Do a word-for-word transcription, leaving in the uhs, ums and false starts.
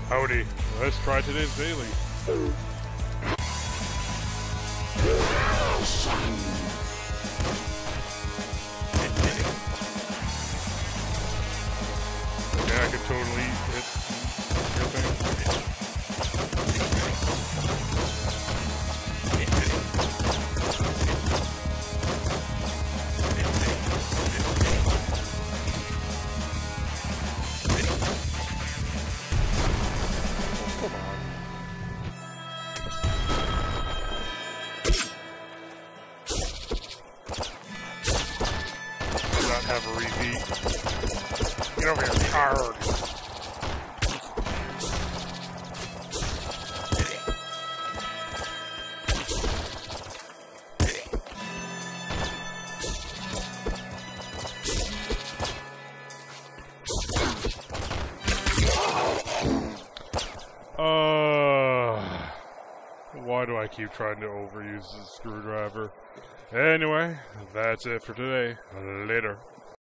Howdy, let's try today's daily. Yeah, I could totally hit your thing. Have a repeat. Get over here, card. Uh, why do I keep trying to overuse the screwdriver? Anyway, that's it for today. Later.